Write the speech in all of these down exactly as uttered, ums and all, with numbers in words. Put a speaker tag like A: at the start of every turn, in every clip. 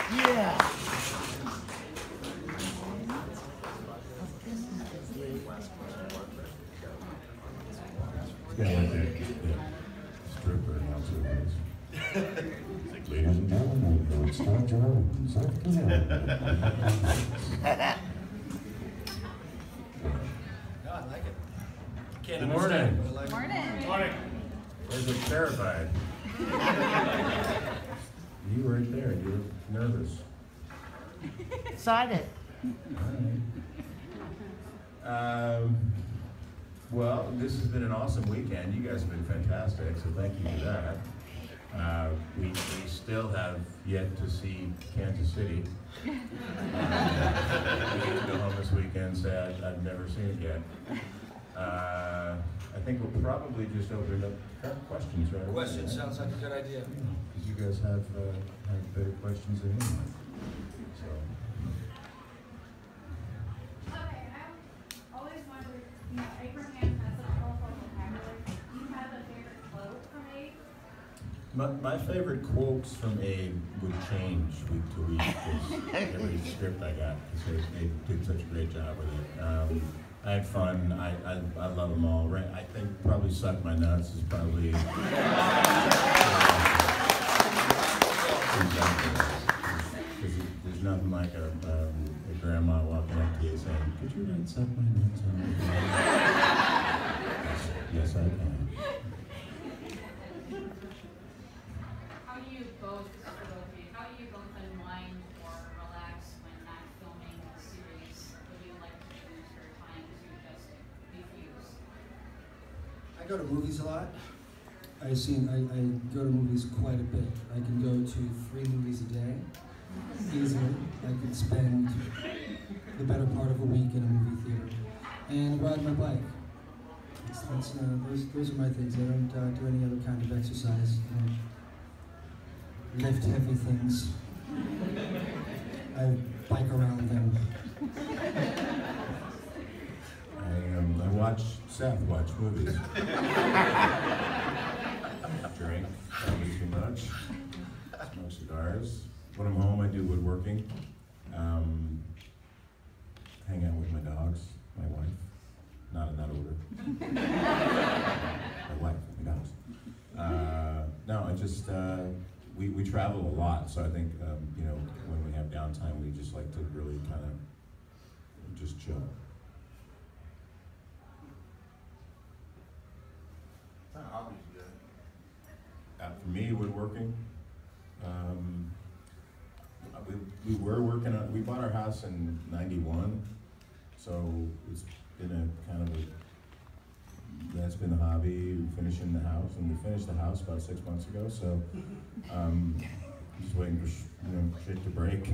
A: Yeah.
B: Yeah, like that, that stripper announcer was. Ladies and gentlemen, it's Star Jones.
C: No, I like it. Can't
B: Good morning.
C: But I like
D: Morning.
B: Morning. Where's the terrified? You were right there. You were nervous.
A: Excited.
B: All right. Um, well, this has been an awesome weekend. You guys have been fantastic, so thank you for that. Uh, we, we still have yet to see Kansas City. Uh, we get to go home this weekend, say I, I've never seen it yet. Uh, I think we'll probably just open it up to questions, right?
C: Questions sounds like a good idea.
B: Because you guys have, uh, have better questions than anyone. So.
E: Okay, I always wondered, you know, Abraham has such colorful vocabulary. Do you have a favorite quote from Abe?
B: My, my favorite quotes from Abe would change week to week, because every script I got, because Abe did such a great job with it. Um, I had fun. I, I, I love them all. Right? I think probably Suck My Nuts is probably. Uh, Because there's nothing like a, um, a grandma walking up to you saying, "Could you write Suck My Nuts on me?" yes, yes, I can.
D: How do you both, how do you both unwind or relax when not filming a series? What do you like to use for time to just defuse?
C: I go to movies a lot. I seen I, I go to movies quite a bit. I can go to three movies a day, easily. I could spend the better part of a week in a movie theater. And ride my bike. That's, that's, uh, those, those are my things. I don't uh, do any other kind of exercise. I don't lift heavy things. I bike around them.
B: I, um, I watch Seth watch movies. Drink, probably too much. Smoke cigars. When I'm home, I do woodworking. Um, hang out with my dogs, my wife. Not in that order. My wife, my dogs. Uh, no, I just, uh, we, we travel a lot, so I think, um, you know, when we have downtime, we just like to really kind of just chill.
F: What hobbies do you have?
B: Uh, for me, woodworking. Um, we, we were working on, we bought our house in ninety-one, so it's been a kind of a, that's been a hobby, finishing the house, and we finished the house about six months ago, so um, just waiting for sh you know, shit to break.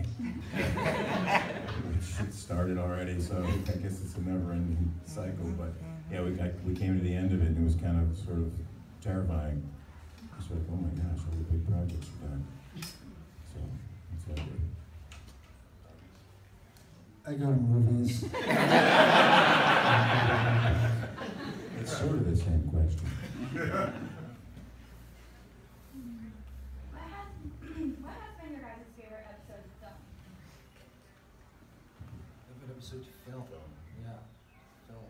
B: Shit started already, so I guess it's a never-ending cycle, but yeah, we, I, we came to the end of it, and it was kind of sort of terrifying. It's like, oh my gosh, all the big projects are done. So, that's what I do.
C: I go to movies.
B: It's sort of the same question.
E: What has, what has been your guys' favorite episode of film?
C: Favorite episode to film? Yeah, film.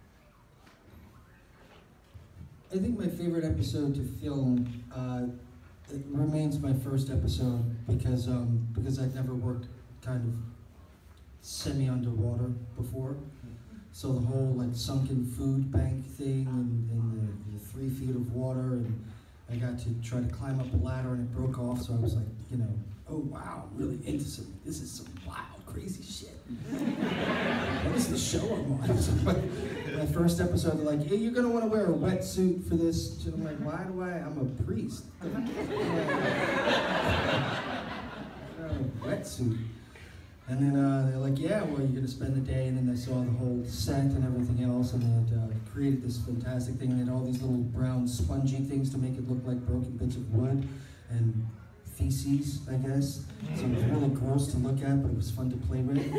C: I think my favorite episode to film uh, it remains my first episode because um, because I'd never worked kind of semi-underwater before. So the whole like sunken food bank thing and, and the, the three feet of water, and I got to try to climb up a ladder and it broke off, so I was like, you know, oh wow, I'm really into some, this is some wild, crazy shit. What is the show I'm on? So my, my first episode, they're like, hey, you're gonna wanna wear a wetsuit for this. And I'm like, why do I, I'm a priest. A wetsuit. And then uh, they're like, yeah, well, you're going to spend the day. And then they saw the whole set and everything else. And they had uh, created this fantastic thing. And they had all these little brown spongy things to make it look like broken bits of wood and feces, I guess. So it was really gross to look at, but it was fun to play with.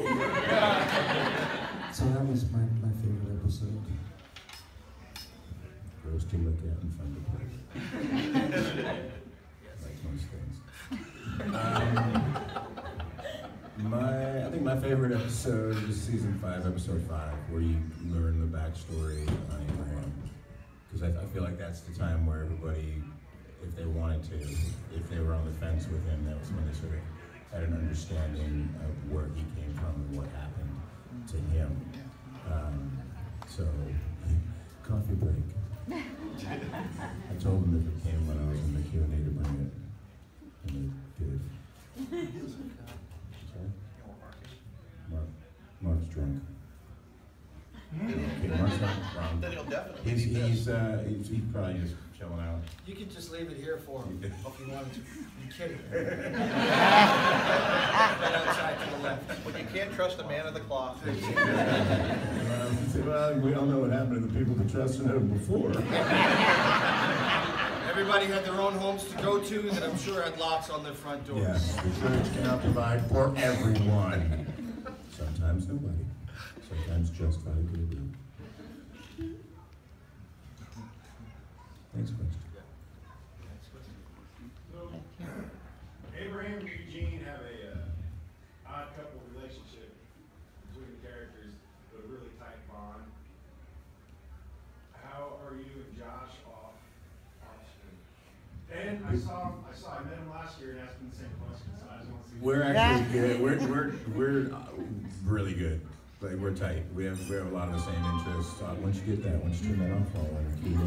C: So that was my, my favorite episode.
B: Gross to look at and fun to play with. Like most things. Um, My, I think my favorite episode is season five, episode five, where you learn the backstory on Abraham. Because I, I feel like that's the time where everybody, if they wanted to, if they were on the fence with him, that was when they sort of had an understanding of where he came from and what happened to him. Um, so, coffee break. I told them if it came when I was in the Q and A to bring it, and they did. Sorry? Mark, Mark's drunk. Okay, Mark's not wrong.
F: Then he'll definitely
B: He's,
F: need this.
B: he's, uh, he's, he's probably just chilling out.
C: You could just leave it here for him if you wanted to. You kidding? Right outside to the left.
F: But you can't trust a man of the cloth.
B: Um, well, we all know what happened to the people that trusted him before.
C: Everybody had their own homes to go to that I'm sure had locks on their front doors.
B: Yes, the church cannot provide for everyone. Sometimes nobody. Sometimes just five people. Next question.
A: So, Abraham and Eugene have a uh, odd couple relationship between the characters, but a really tight bond. How are you and Josh off off screen? And I saw I saw I met him last year and asked him the same question, so I just want to see.
B: We're actually good. We're we're we're uh, really good. Like we're tight. We have we have a lot of the same interests. Uh, once you get that, once you turn that off, I'll let you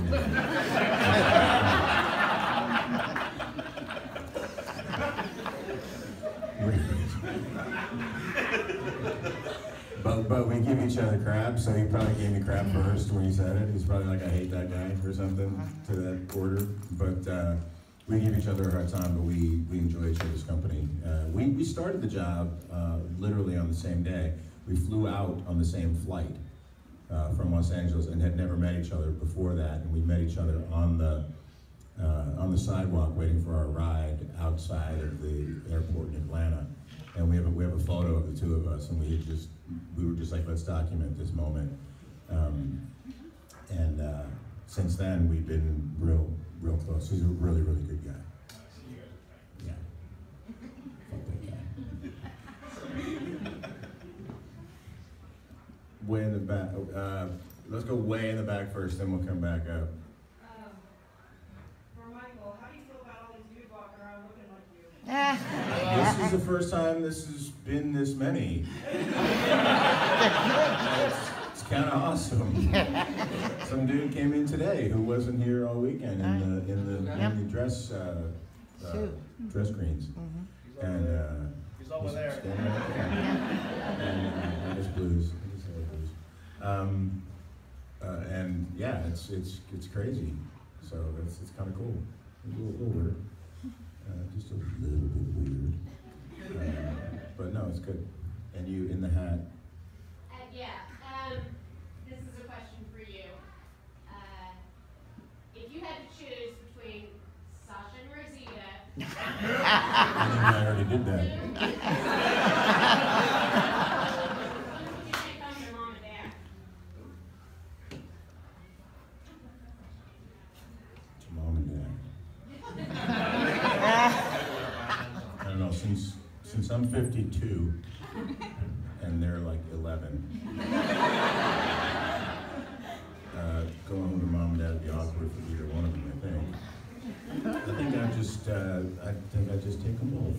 B: But but we give each other crap. So he probably gave me crap first when he said it. He's probably like, I hate that guy or something to that order. But uh, we give each other a hard time. But we we enjoy each other's company. Uh, we we started the job uh, literally on the same day. We flew out on the same flight uh, from Los Angeles and had never met each other before that. And we met each other on the uh, on the sidewalk waiting for our ride outside of the airport in Atlanta. And we have a, we have a photo of the two of us, and we had just we were just like, let's document this moment. Um, and uh, since then, we've been real real close. He's a really really good guy. Yeah. Fuck that guy. Way in the back. Uh, let's go way in the back first, then we'll come back up.
E: Um, for Michael, how do you feel about all these dudes walking around looking like you?
B: This is the first time this has been this many. it's it's kind of awesome. Some dude came in today who wasn't here all weekend in the in the, in the dress uh, uh, dress greens, and uh,
F: He's over there.
B: standing right there. And uh, and his blues. His hair blues. Um, uh, and yeah, it's it's it's crazy. So it's it's kind of cool. It's a little, little weird. Uh, just a little bit weird. Uh, but no, it's good. And you in the hat.
D: Uh, yeah, um, this is a question for you. Uh, if you had to choose between Sasha and Rosita,
B: I already did that.
D: who would you take home your mom and dad?
B: To mom and dad. I don't know, since since I'm fifty-two and they're like eleven, uh, going home to mom and dad would be awkward for either one of them, I think. I think I just, uh, I think I just take them both.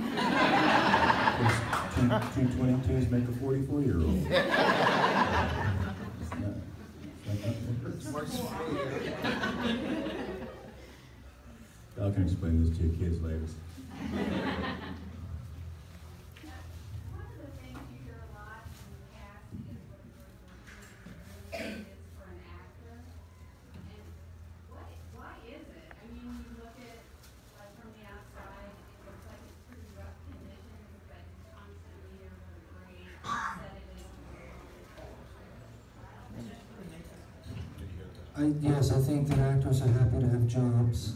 B: Two, two twenty-twos make a forty-four-year-old. It's not- it's not-
C: Works for me.
B: Y'all can explain this to your kids later.
E: One of the things you hear a lot in the cast is what the is for an actor. And what, why is it? I mean, you look at, like, from the outside, it looks like it's pretty rough conditions, but constantly you're really great, that it is.
C: I, yes, I think that actors are happy to have jobs.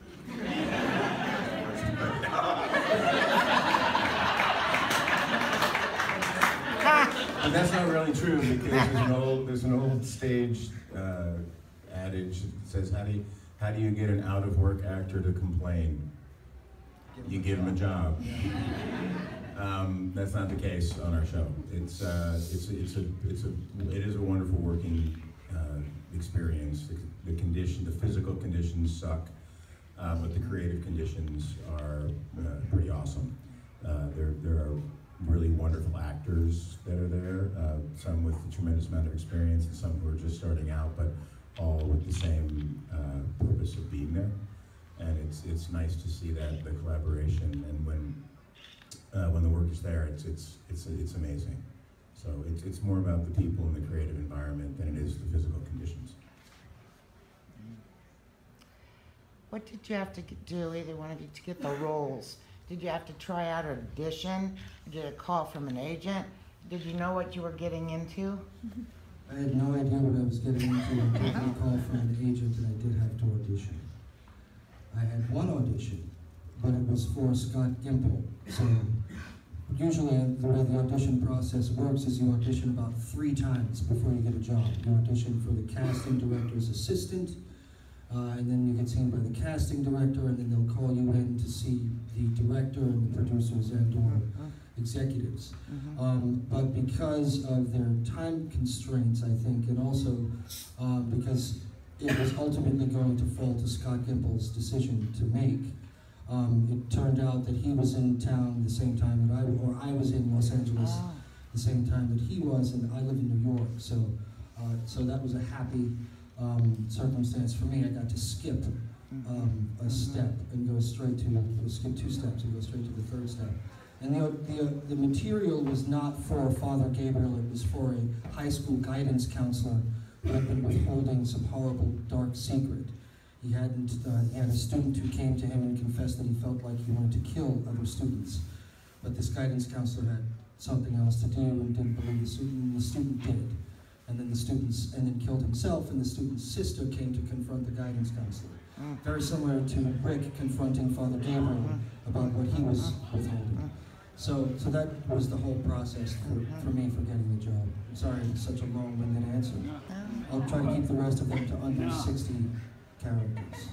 B: But that's not really true because there's an old there's an old stage uh, adage that says how do you, how do you get an out of work actor to complain? You give him a job. Um, that's not the case on our show. It's uh, it's it's a it's a it is a wonderful working uh, experience. The, the condition, the physical conditions suck, uh, but the creative conditions are uh, pretty awesome. Uh, there there are really wonderful actors that are there. Uh, some with a tremendous amount of experience, and some who are just starting out, but all with the same uh, purpose of being there. And it's it's nice to see that the collaboration, and when uh, when the work is there, it's it's it's it's amazing. So it's it's more about the people and the creative environment than it is the physical conditions.
G: What did you have to g- do, either one of you, to get the roles? Did you have to try out an audition? Did you get a call from an agent? Did you know what you were getting into?
C: I had no idea what I was getting into. I did get a call from an agent, and I did have to audition. I had one audition, but it was for Scott Gimple. So usually the way the audition process works is you audition about three times before you get a job. You audition for the casting director's assistant, uh, and then you get seen by the casting director, and then they'll call you in to see the director and the producers and or executives.
G: Mm-hmm.
C: Um, but because of their time constraints, I think, and also um, because it was ultimately going to fall to Scott Gimple's decision to make, um, it turned out that he was in town the same time that I, or I was in Los Angeles
G: Oh.
C: the same time that he was, and I live in New York, so uh, so that was a happy um, circumstance for me. I got to skip um, a step and go straight to, we'll skip two steps and go straight to the third step. And the, the, the material was not for Father Gabriel, it was for a high school guidance counselor who had been withholding some horrible, dark secret. He hadn't, uh, he had a student who came to him and confessed that he felt like he wanted to kill other students. But this guidance counselor had something else to do and didn't believe the student, and the student did. And then the students, and then killed himself, and the student's sister came to confront the guidance counselor. Very similar to Rick confronting Father Gabriel about what he was withholding. So, so that was the whole process for, for me for getting the job. I'm sorry it's such a long-winded answer. I'll try to keep the rest of them to under sixty characters.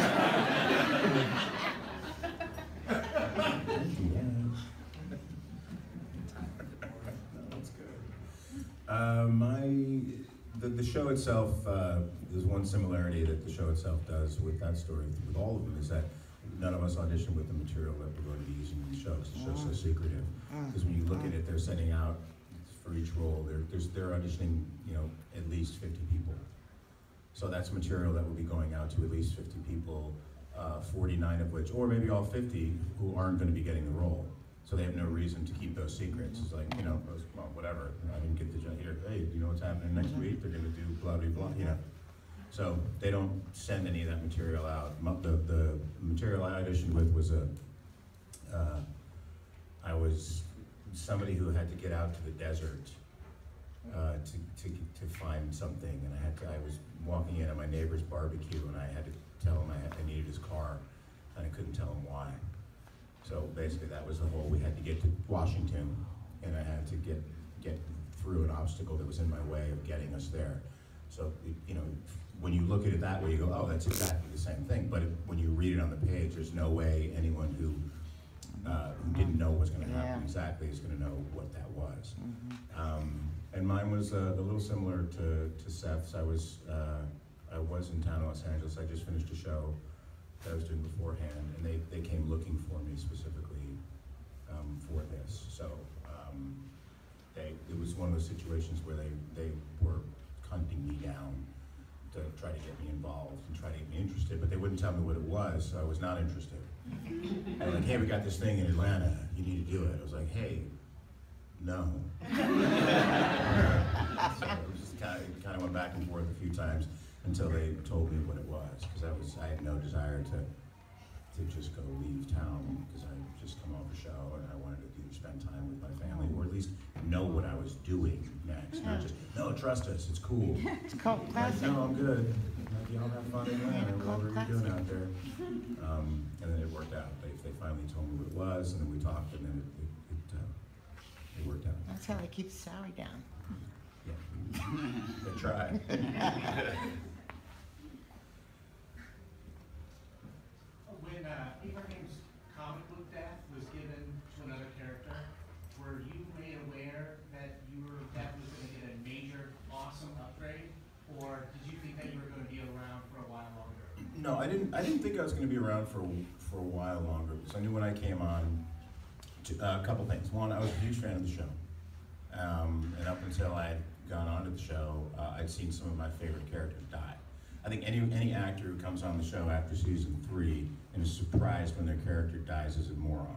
B: That's good. Uh, my the, the show itself, uh, there's one similarity that the show itself does with that story, with all of them, is that none of us audition with the material that we're going to be using in the show, because the show's so secretive. Because when you look at it, they're sending out for each role, they're, there's, they're auditioning, you know, at least fifty people. So that's material that will be going out to at least fifty people, uh, forty-nine of which, or maybe all fifty, who aren't going to be getting the role. So they have no reason to keep those secrets. It's like, you know, well, whatever. I didn't get the job here. Hey, you know what's happening next week? They're going to do blah, blah, blah, you know. So they don't send any of that material out. The, the material I auditioned with was a, uh, I was somebody who had to get out to the desert uh, to, to, to find something. And I had to, I was walking in at my neighbor's barbecue, and I had to tell him I, had, I needed his car, and I couldn't tell him why. So basically that was the whole, we had to get to Washington, and I had to get, get through an obstacle that was in my way of getting us there. So, you know, when you look at it that way, you go, oh, that's exactly the same thing. But it, when you read it on the page, there's no way anyone who, uh, who didn't know what was going to happen
G: Yeah.
B: exactly is going to know what that was. Um, and mine was uh, a little similar to, to Seth's. I was, uh, I was in town in Los Angeles. I just finished a show that I was doing beforehand, and they, they came looking for me specifically um, for this. So um, they, it was one of those situations where they, they were hunting me down to try to get me involved and try to get me interested, but they wouldn't tell me what it was, so I was not interested. They were like, hey, we got this thing in Atlanta, you need to do it. I was like, hey, no. So it just kind of, kind of went back and forth a few times until they told me what it was, because I was I had no desire to to just go leave town, because I had just come off a show and I wanted to either spend time with my family or at least know what I was doing next. Not just, no, trust us, it's cool.
G: It's called
B: Like,
G: classic.
B: no, I'm good. Like, y'all have fun in Atlanta,
G: Called
B: whatever you're doing
G: classic.
B: out there. Um, and then it worked out. They, they finally told me what it was, and then we talked, and then it, it, it, uh, it worked out.
G: That's how they keep the salary down.
B: Yeah. They tried.
H: When uh, Abraham's comic book death was given to another character,
B: No, I didn't. I didn't think I was going to be around for for a while longer because I knew when I came on. To, uh, a couple things. One, I was a huge fan of the show, um, and up until I had gone on to the show, uh, I'd seen some of my favorite characters die. I think any any actor who comes on the show after season three and is surprised when their character dies is a moron.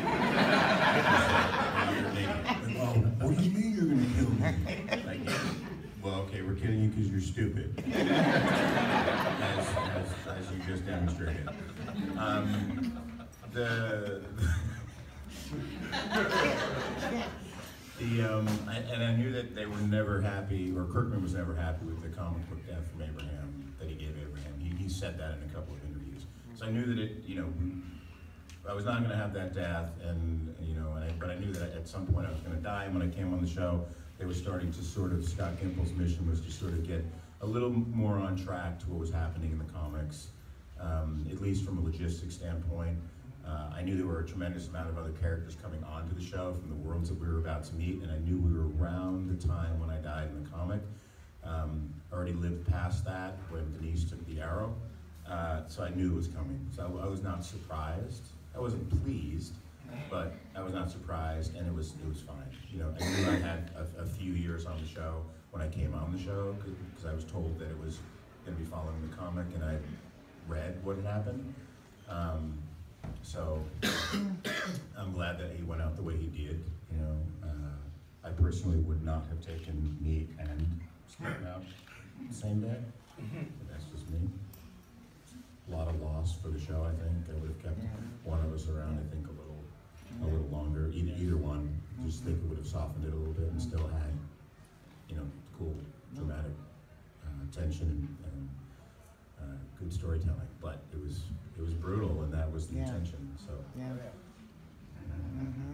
B: Oh, what do you mean you're going to kill me? Like, well, okay, we're killing you because you're stupid, as, as, as you just demonstrated. Um, the the um, I, and I knew that they were never happy, or Kirkman was never happy with the comic book death from Abraham that he gave Abraham. He, he said that in a couple of interviews. So I knew that it, you know, I was not going to have that death, and you know, and I, but I knew that at some point I was going to die. And when I came on the show, they were starting to sort of, Scott Gimple's mission was to sort of get a little more on track to what was happening in the comics, um, at least from a logistics standpoint. Uh, I knew there were a tremendous amount of other characters coming onto the show from the worlds that we were about to meet, and I knew we were around the time when I died in the comic. Um, already lived past that when Denise took the arrow, uh, so I knew it was coming. So I, I was not surprised. I wasn't pleased, but I was not surprised, and it was it was fine. You know, I knew I had a, a few years on the show when I came on the show because I was told that it was going to be following the comic, and I read what happened. Um, So I'm glad that he went out the way he did. You know, uh, I personally would not have taken me and Stephen out the same day. But that's just me. A lot of loss for the show. I think I would have kept one of us around. I think a little, a little longer. Either either one. Just think it would have softened it a little bit and still had, you know, cool, dramatic uh, tension and, and uh, good storytelling. But it was. It was brutal, and that was the
G: Yeah.
B: intention. So,
G: Yeah. Mm-hmm.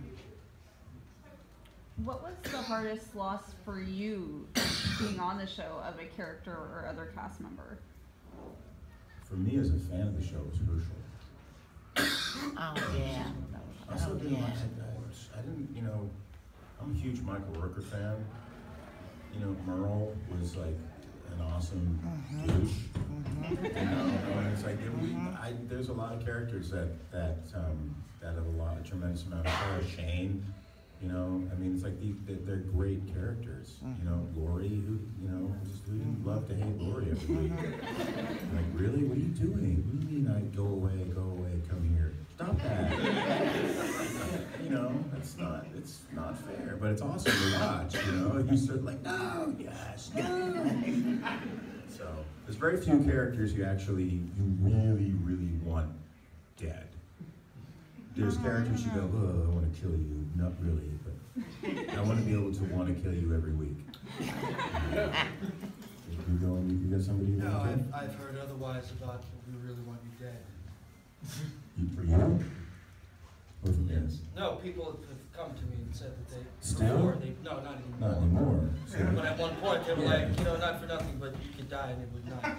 H: What was the hardest loss for you being on the show of a character or other cast member?
B: for me as a fan of the show, it was Herschel.
G: Oh, yeah.
B: I also
G: Oh,
B: didn't
G: yeah.
B: like that guy. I didn't, you know, I'm a huge Michael Rooker fan. You know, Merle was like an awesome douche. You know, and it's like, it, we, I, there's a lot of characters that that um, that have a lot, a tremendous amount of power. Shane, you know, I mean, it's like the, the, they're great characters. You know, Lori, who, you know, just who didn't love to hate Lori every week? Like, really? What are you doing? What do you mean I go away, go away, come here? Stop that. You know, it's not, it's not fair, but it's awesome to watch, you know? You sort of like, no, yes, no. So, there's very few characters you actually, you really, really want dead. There's characters you go, oh, I want to kill you. Not really, but I want to be able to want to kill you every week. You go, you got somebody you
I: No,
B: want to
I: I've,
B: kill?
I: I've heard otherwise about we really want you dead.
B: You, for you? Or for me?
I: No, people have come to me and said that they
B: Still?
I: before they no, not anymore.
B: Not anymore. So,
I: But at one point they were
B: Yeah.
I: like, you know, not for nothing, but you could die and it would not.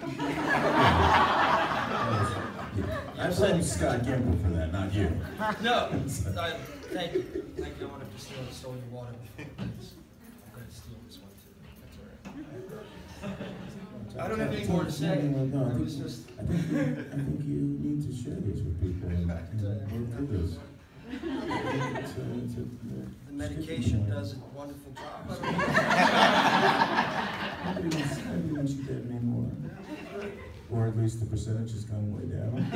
B: I blame Scott Gimple for that, not you.
I: No, I, thank you. Thank you. I want to steal the stolen water before this. I'm going to steal this one too. That's all right. I don't have any more to say.
B: No, no, I
I: It
B: think,
I: was just.
B: I think, you, I think you need to share this with people and, and work through this. It's a, it's a,
I: The medication does a wonderful job.
B: Nobody wants, nobody wants you dead anymore. Or at least the percentage has gone way down.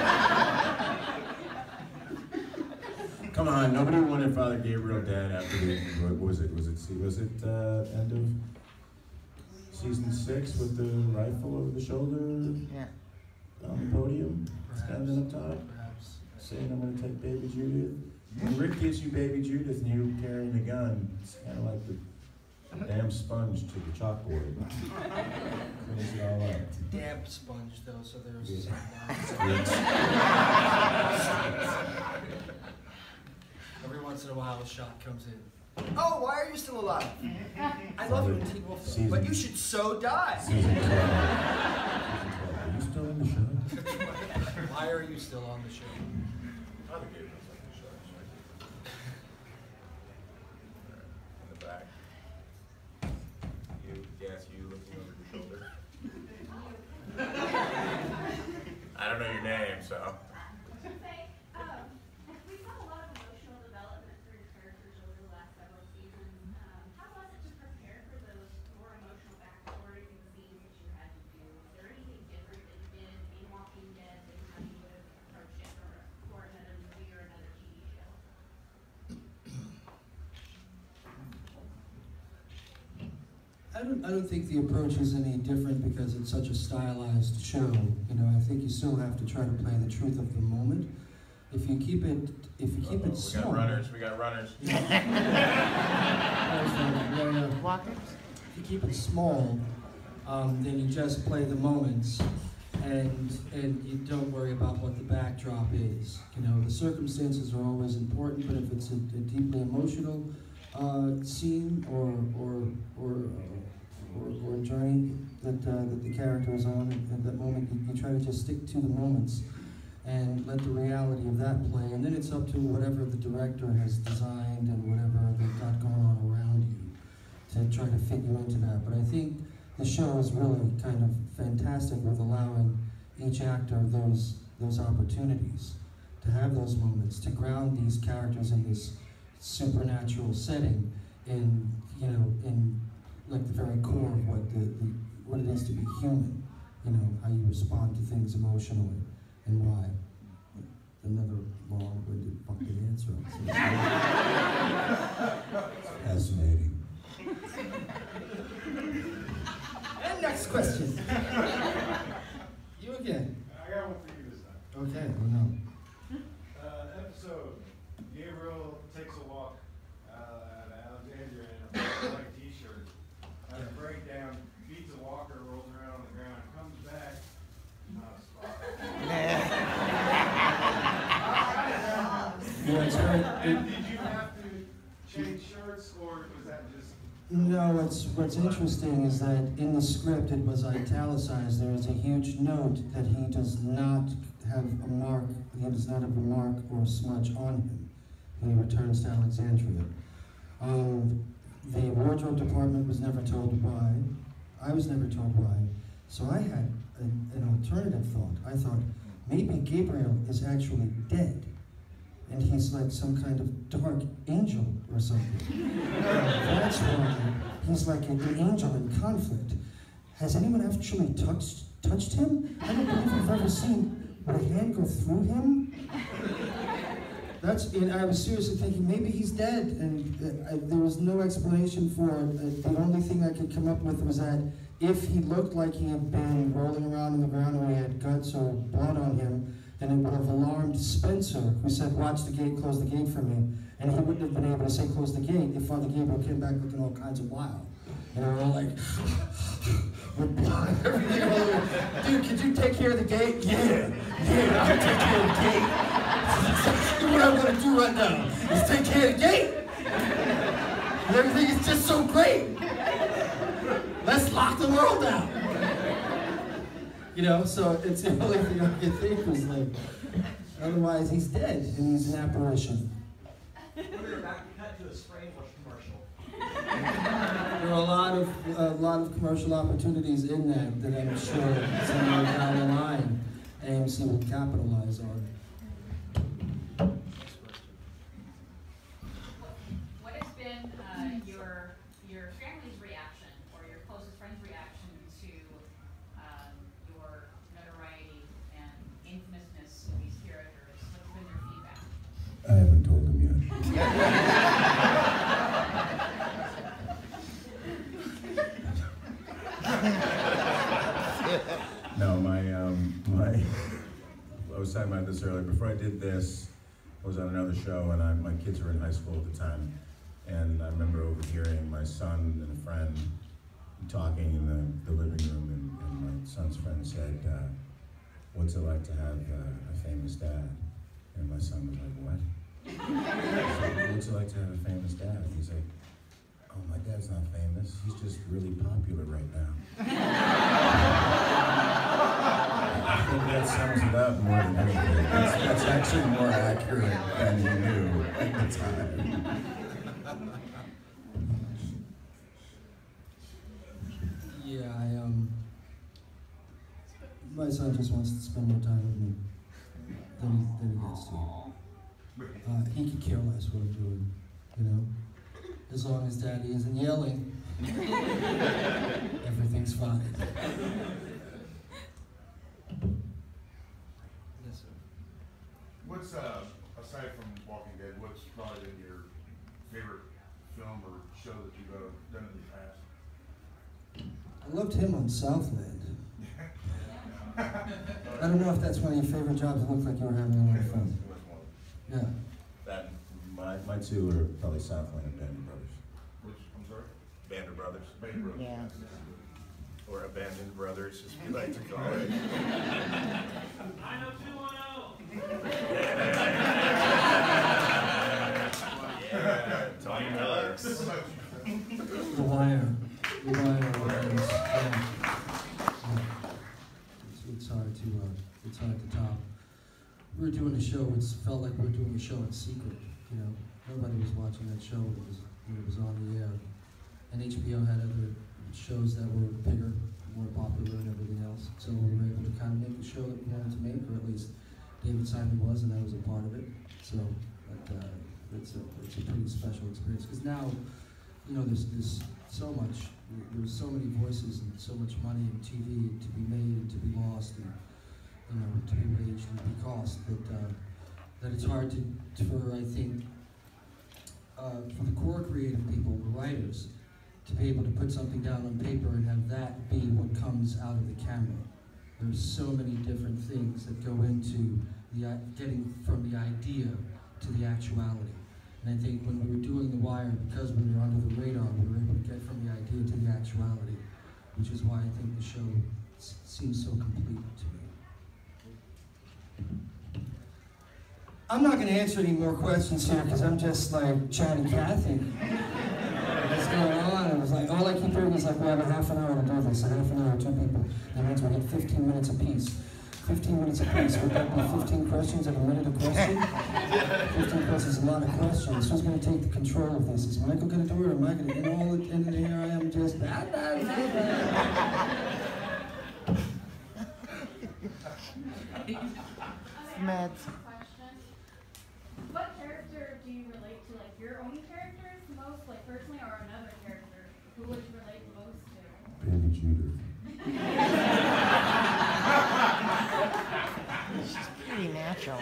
B: Come on, nobody wanted Father Gabriel dead after the, what was it, was it, was it, uh, end of season six with the rifle over the shoulder
G: Yeah.
B: on the podium, standing up top,
I: Perhaps.
B: saying, I'm gonna take baby Judith. When Rick gives you baby Judith and you're carrying a gun, it's kinda like the damn sponge to the chalkboard. Cleans it all up.
I: It's a damp sponge though, so there's
B: Yeah.
I: some. Every once in a while, a shot comes in. Oh, why are you still alive? I love you in Teen Wolf, though, but you should so die.
B: Season twelve. Season twelve. Are you still in the show?
I: Why are you still on the show?
B: Father Gabriel's on the show, actually. In the back. You, yes, you looking over your shoulder. I don't know your name, so.
E: Say, um, we've had a lot of emotional development through your characters over the last several seasons. Um, how was it to prepare for those more emotional backstories and scenes that you had to do? Was there anything different that you did in Walking Dead than how you would have approached it for, for another movie or another T V show?
C: I don't, I don't think the approach is any different because it's such a stylized show. You know, I think you still have to try to play the truth of the moment. If you keep it, if you keep
B: Uh-oh,
C: it
B: we
C: small.
B: got runners, we got runners.
C: No, no.
G: Walkers?
C: If you keep it small, um, then you just play the moments, and and you don't worry about what the backdrop is. You know, the circumstances are always important, but if it's a, a deeply emotional uh, scene or or or uh, or, or journey that uh, that the character is on at, at that moment, you, you try to just stick to the moments and let the reality of that play, and then it's up to whatever the director has designed and whatever they've got going on around you to try to fit you into that. But I think the show is really kind of fantastic with allowing each actor those those opportunities to have those moments, to ground these characters in this supernatural setting, in you know, in like the very core of what the, the what it is to be human. You know, how you respond to things emotionally and why. Another long-winded fucking answer. Fascinating. And next question. You again.
A: I got one for you this time.
C: Okay, oh no.
A: Uh, episode, Gabriel takes a walk uh, out of Alexandria in a white t-shirt. Has a breakdown, beats a walker, rolls around on the ground, comes back, not a spot.
C: Yeah, it's very,
A: And did you have to change shirts, or was that just?
C: no, what's, what's interesting is that in the script it was italicized. There is a huge note that he does not have a mark, he does not have a mark or a smudge on him when he returns to Alexandria. Um, the wardrobe department was never told why. I was never told why. So I had an, an alternative thought. I thought, maybe Gabriel is actually dead, and he's like some kind of dark angel or something. That's why he's like an, an angel in conflict. Has anyone actually touched touched him? I don't believe I've ever seen a hand go through him. That's, and I was seriously thinking maybe he's dead, and uh, I, there was no explanation for it. Uh, the only thing I could come up with was that if he looked like he had been rolling around in the ground or he had guts or blood on him, then it would have alarmed Spencer, who said, "Watch the gate, close the gate for me." And he wouldn't have been able to say, "Close the gate," if Father Gabriel came back looking all kinds of wild. And we're all like, with blood, everything all over. Dude, could you take care of the gate? Yeah, yeah, I'll take care of the gate. That's exactly what I'm gonna do right now, is take care of the gate. And everything is just so great. Let's lock the world down. You know, so it's the only thing I could think was like, otherwise he's dead and he's an apparition.
I: We're about to cut to a spray wash commercial.
C: There are a lot of a lot of commercial opportunities in that that I'm sure somewhere down the line A M C will capitalize on.
D: What has been uh, your your family's reaction or your closest friend's reaction to um, your notoriety and infamousness of these characters? What's been their feedback?
B: I haven't told them yet. No, my, um, my, I was talking about this earlier. Before I did this, I was on another show, and I, my kids were in high school at the time. And I remember overhearing my son and a friend talking in the, the living room, and, and my son's friend said, uh, "What's it like to have uh, a famous dad?" And my son was like, "What?" I said, "What's it like to have a famous dad?" And he's like, "Oh, my dad's not famous. He's just really popular right now." I think that sums it up more than anything. That's, that's actually more accurate than you knew at the time.
C: Yeah, I um, my my son just wants to spend more time with me than he, than he gets to. Uh, he could care less what I'm doing, you know? As long as Daddy isn't yelling, everything's fine.
I: Yes, sir.
F: What's, uh, aside from Walking Dead, what's probably been your favorite film or show that you've uh, done in the past?
C: I loved him on Southland. I don't know if that's one of your favorite jobs. It looked like you were having a lot of fun. Yeah.
B: That, my, my two are probably Southland and Band of Brothers.
F: Which, I'm sorry?
B: Band of Brothers.
F: Band Brothers.
G: Yeah.
B: Or Abandoned Brothers, as we like to call it.
A: nine oh two one oh.
B: Yeah, Tony Miller.
C: The Wire. The Wire was, yeah. Yeah. It's, it's hard to, uh, it's hard to top. We were doing a show, it felt like we were doing a show in secret, you know. Nobody was watching that show when it was, when it was on the air. And H B O had other shows that were bigger, more popular and everything else. So we were able to kind of make the show that we wanted to make, or at least David Simon was, and I was a part of it. So but, uh, it's, a, it's a pretty special experience. Because now, you know, there's, there's so much, there's so many voices and so much money in T V to be made and to be lost and, you know, to be waged and to be cost, that, uh, that it's hard to, for, I think, uh, for the core creative people, the writers, to be able to put something down on paper and have that be what comes out of the camera. There's so many different things that go into the uh, getting from the idea to the actuality. And I think when we were doing The Wire, because we were under the radar, we were able to get from the idea to the actuality, which is why I think the show s seems so complete to me. I'm not going to answer any more questions here because I'm just like chatting Cathy. What's going on? And it was like, all I keep hearing is like, we have a half an hour to do this, a half an hour, two people. That means we get fifteen minutes apiece. fifteen minutes apiece. Would that be fifteen questions at a minute a question? fifteen questions is a lot of questions. Who's going to take the control of this? Is Michael going to do it, or am I going to? And all at the end of the year, I am just.
G: Meds.
E: Question. What character do you relate to? Like your own characters most, like personally, or another character? Who would you relate most to?
B: Baby Judah.
G: She's pretty natural.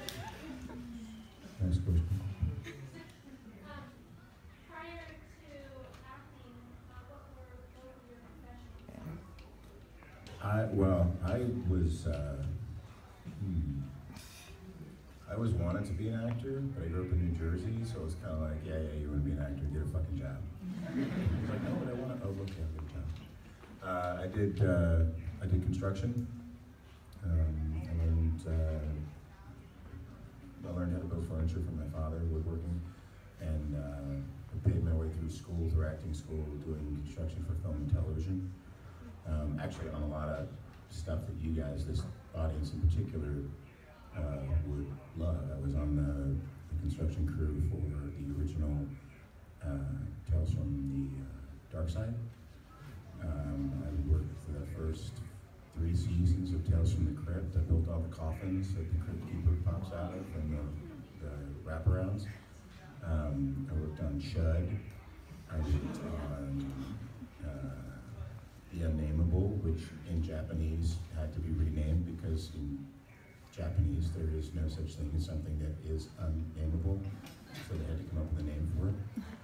B: Next question.
E: Um, prior to acting, uh, what were what were your professions?
B: I, well, I was, uh, hmm, I always wanted to be an actor, but I grew up in New Jersey, so it was kind of like, yeah, yeah, you want to be an actor, get a fucking job. I was like, no, but I want to, oh, okay, I'll get a job. Uh, I did, uh, I did construction. Um, I learned, uh, I learned how to build furniture from my father, woodworking, and uh, I paid my way through school, through acting school, doing construction for film and television. Um, actually on a lot of stuff that you guys, this audience in particular, uh, would love. I was on the, the construction crew for the original uh, Tales from the uh, Dark Side. Um, I worked for the first three seasons of Tales from the Crypt. I built all the coffins that the Crypt Keeper pops out of and the, the wraparounds. Um, I worked on Chud. I worked on uh, The Unnameable, which in Japanese had to be renamed because in Japanese there is no such thing as something that is unnameable, so they had to come up with a name for it.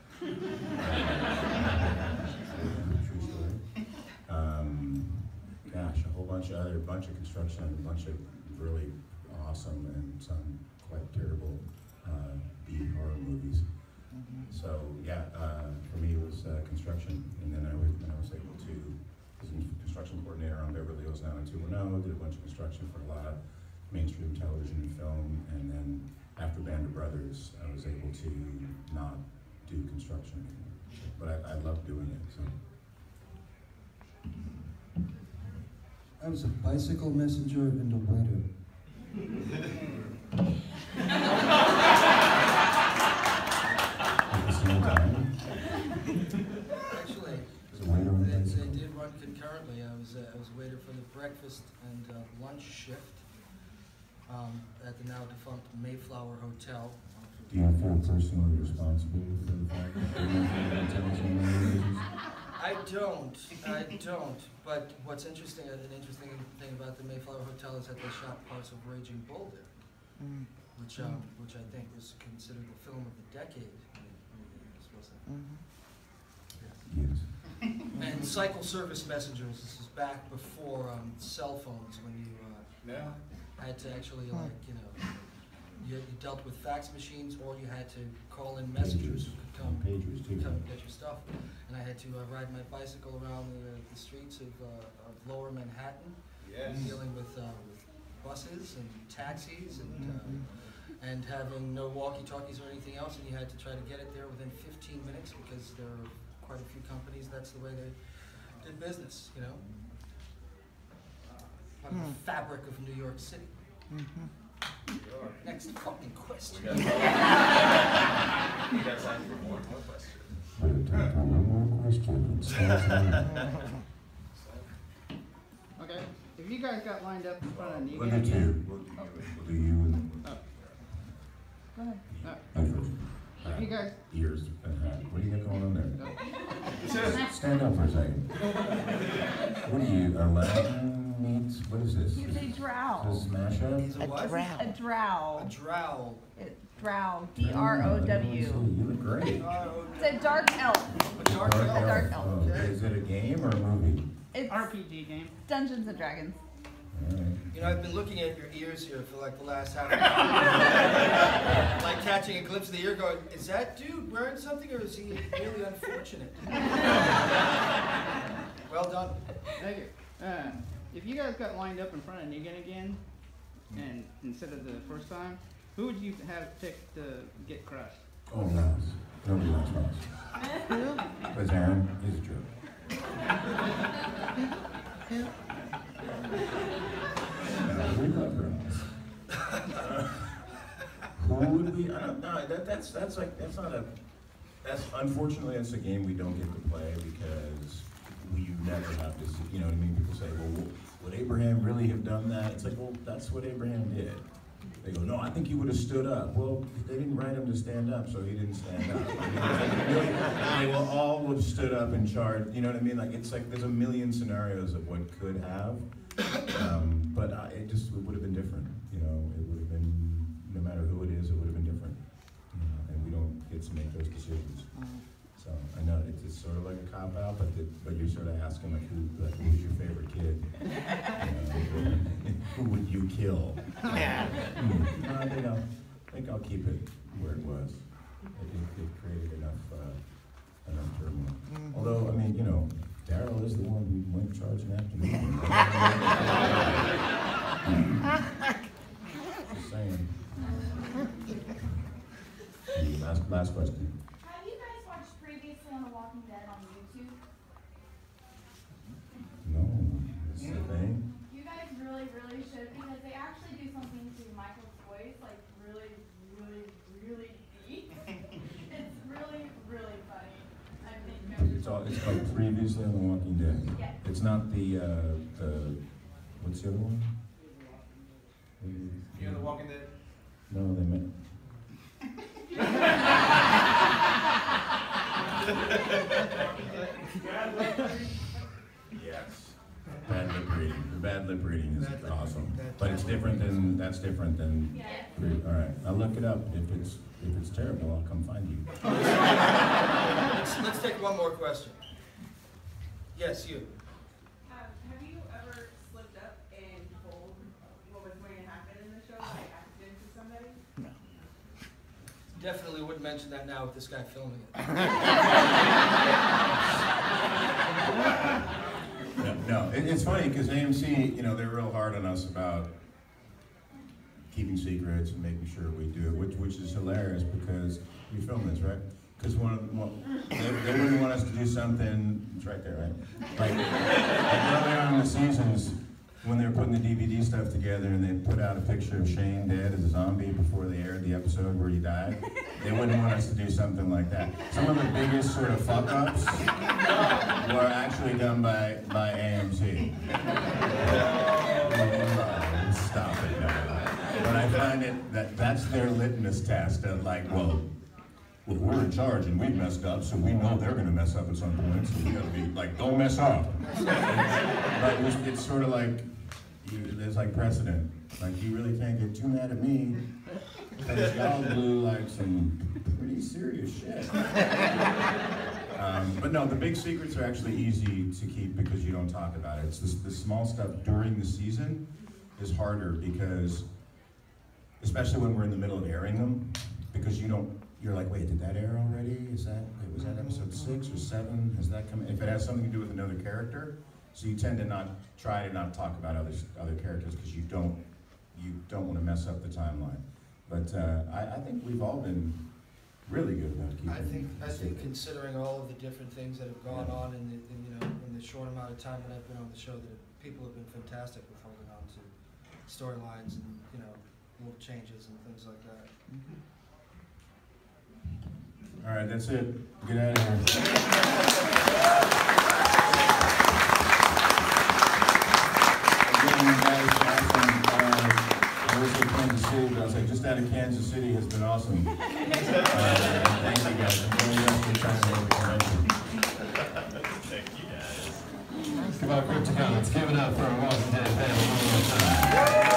B: True story. Um, gosh, a whole bunch of other, bunch of construction, and a bunch of really awesome and some quite terrible uh, B horror movies. So yeah, uh, for me it was uh, construction, and then I was, then I was able to, as a construction coordinator on Beverly Hills nine oh two one oh, did a bunch of construction for a lot of mainstream television and film, and then after Band of Brothers, I was able to not do construction anymore. But I, I love doing it, so.
C: I was a bicycle messenger and a waiter.
B: At the same time,
C: Actually,
B: as a waiter on
C: they,
B: bicycle.
C: they did run
I: run concurrently. I was, uh, I was a waiter for the breakfast and uh, lunch shift um, at the now defunct Mayflower Hotel.
B: Do you feel personally responsible for the fact that they're not going to tell us on the releases?
I: I don't, I don't. But what's interesting, an interesting thing about the Mayflower Hotel is that they shot parts of Raging Bull there,
G: Mm.
I: which um, which I think was considered the film of the decade. when it- when it was, wasn't it?
G: Mhm.
B: Yes.
I: And Cycle Service Messengers, this is back before um, cell phones, when you uh,
F: Yeah.
I: had to actually, like, you know, you, you dealt with fax machines, or you had to call in messengers who could come,
B: Pagers too.
I: come get your stuff. And I had to uh, ride my bicycle around the, the streets of, uh, of Lower Manhattan,
F: Yes.
I: dealing with, uh, with buses and taxis and uh, and having no walkie-talkies or anything else, and you had to try to get it there within fifteen minutes because there are quite a few companies, that's the way they did business, you know? Part of the fabric of New York City.
G: Mhm.
I: Next fucking question.
J: We got time for more, more questions.
B: We have time for one more question. It's
K: Okay, if you guys got lined up in front of Negan
B: We'll do
K: again.
B: two. We'll do you and
K: Oh,
H: Go ahead.
K: no,
B: I first.
K: if you guys,
B: Ears and hat. What do you got going on there?
K: no.
B: Stand up for a second. What are you, Aladdin meets, what is this?
H: He's a
B: Is
H: drow.
B: this smash up?
I: He's a
G: A
I: what?
H: A
G: drow.
H: drow.
I: A drow.
H: It, drow. D R O W.
B: You look great.
H: It's a dark elf.
I: A dark elf.
H: A dark elf.
B: Oh, is it a game or a movie?
H: It's
K: R P G game.
H: Dungeons and Dragons.
B: All right.
I: You know, I've been looking at your ears here for like the last half an hour. Like catching a glimpse of the ear going, is that dude wearing something or is he really unfortunate? Well done.
K: Thank you. Uh, if you guys got lined up in front of Negan again, and instead of the first time, who would you have picked to get crushed?
B: Oh, Ross. Nobody likes Ross. Because Aaron is a jerk. We love Ross. Who would we, I don't know, that, that's, that's like, that's not a, that's, unfortunately, that's a game we don't get to play because we never have to see, you know what I mean? People say, well, would Abraham really have done that? It's like, well, that's what Abraham did. They go, no, I think he would have stood up. Well, they didn't write him to stand up, so he didn't stand up. I mean, it's like, really, they will all would have stood up and charged, you know what I mean? Like, it's like, there's a million scenarios of what could have, um, but I, it just, it would have been different, you know? It would have been, no matter who it is, it would have been different. You know, and we don't get to make those decisions. So, I know, it's, it's sort of like a cop-out, but, the, but you're sort of asking, like, who, like, who's your favorite kid? You know, who would you kill?
G: Yeah.
B: Hmm. No, I think I'll, I think I'll keep it where it was. I think it created enough, uh, enough turmoil. Although, I mean, you know, Daryl is the one who went charging after me. Just saying. Last, last question.
E: Have you guys watched previously on The Walking Dead on YouTube?
B: No, that's the thing.
E: You guys really, really should, because they actually do something to Michael's voice, like really, really, really deep. It's really, really funny. I think.
B: It's all, it's called Previously on The Walking Dead.
E: Yes.
B: It's not the, uh, the, what's the other one?
J: You know The Walking Dead?
B: No, they meant. Yes. Bad lip reading. The bad lip reading is
I: Bad lip
B: awesome.
I: reading.
B: But it's different than, that's different than,
E: Yes.
B: pre- all right, I'll look it up. If it's, if it's terrible, I'll come find you.
I: Let's, let's take one more question. Yes, you.
L: Um, have you ever slipped up and told what was going to happen in the show by accident to somebody?
I: Definitely wouldn't mention that now with this guy filming it.
B: No, no, it, it's funny because A M C, you know, they're real hard on us about keeping secrets and making sure we do it, which, which is hilarious because we film this, right? Because one of the, one, they, they wouldn't want us to do something, it's right there, right? Like, like earlier on in the seasons, when they were putting the D V D stuff together and they put out a picture of Shane dead as a zombie before they aired the episode where he died, they wouldn't want us to do something like that. Some of the biggest sort of fuck-ups were actually done by, by A M C. Stop it, no. But I find it that that's their litmus test of like, well, well, we're in charge and we messed up, so we know they're gonna mess up at some point, so we gotta be like, don't mess up. But it was, it's sort of like, you, there's like precedent. Like, you really can't get too mad at me, because y'all blew like some pretty serious shit. Um, but no, the big secrets are actually easy to keep because you don't talk about it. It's the, the small stuff during the season is harder because, especially when we're in the middle of airing them, because you don't, you're like, wait, did that air already? Is that, wait, was that episode six or seven? Has that come, if it has something to do with another character, so you tend to not, try to not talk about other, other characters because you don't, you don't want to mess up the timeline. But uh, I, I think we've all been really good about keeping
I: I think, I
B: it
I: think
B: secret.
I: considering all of the different things that have gone on in the, in, you know, in the short amount of time that I've been on the show, that people have been fantastic with holding on to storylines and, you know, little changes and things like that.
B: All right, that's it. Get out of here. Again, guys, awesome. Uh, I was in Kansas City, but I was like, just out of Kansas City has been awesome. Uh, thank you guys. Enjoy the rest of the time over the convention.
J: Thank you guys.
M: Come on, Crypticons, give it up for our Walking Dead family one more time.